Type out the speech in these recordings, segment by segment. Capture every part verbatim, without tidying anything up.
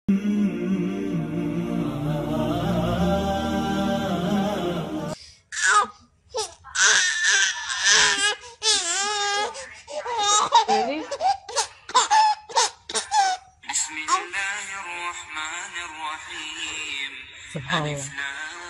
بسم الله الرحمن الرحيم. سبحان الله. ألف لام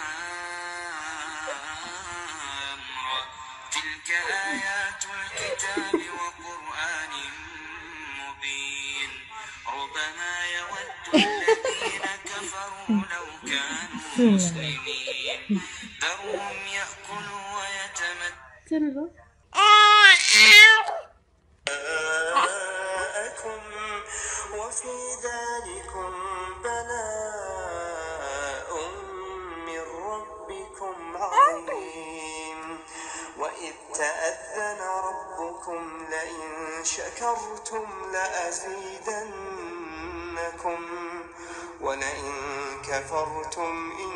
را. تلك آيات الكتاب وقرآن مبين. ربما يود الذين كفروا لو كانوا مسلمين. ذرهم يأكلوا ويتمتعوا وفي ذلكم بلاء من ربكم عظيم. وإذ تأذن ربكم لئن شكرتم لأزيدنكم ولئن كفرتم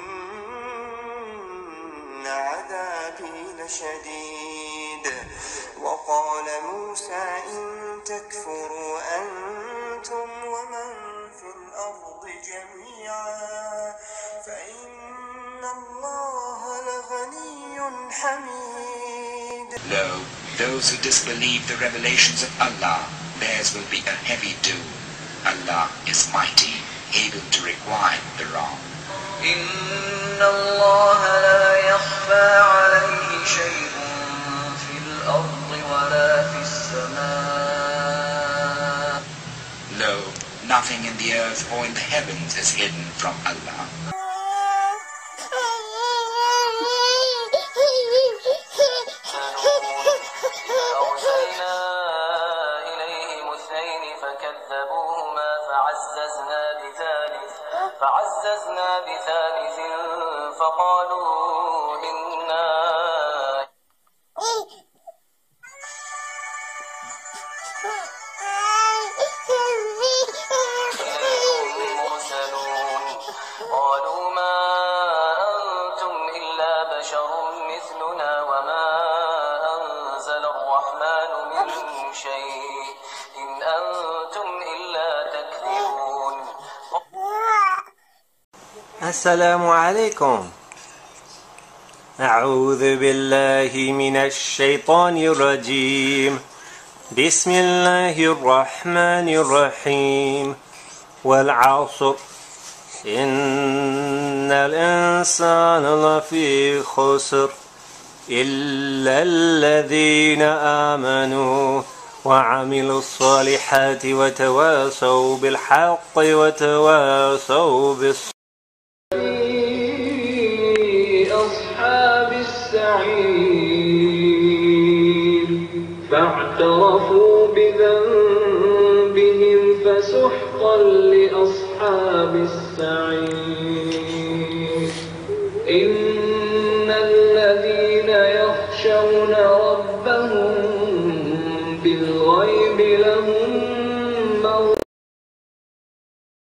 إن عذابي لشديد. وقال موسى إن تكفروا أنتم ومن في الأرض جميعا فإن الله لغني حميد. Lo, those who disbelieve the revelations of Allah, theirs will be a heavy doom. Allah is mighty, able to requite the wrong. إن الله لا يخفى عليه شيء في الأرض ولا في السماء. Lo, nothing in the earth or in the heavens is hidden from Allah. أرسلنا إليهم اثنين فكذبوهما فعززنا بثالث فعززنا بثالث فقالوا إنا إليكم مرسلون. قالوا ما أنتم إلا بشر مثلنا وما أنزل الرحمن من شيء إن أنتم إلا تكذبون. السلام عليكم. أعوذ بالله من الشيطان الرجيم. بسم الله الرحمن الرحيم. والعصر إن الإنسان لفي خسر إلا الذين آمنوا وعملوا الصالحات وتواصوا بالحق وتواصوا بالصبر. أصحاب السعير فاعترفوا بذنبهم فسحقا لأصحاب السعير. إن الذين يخشون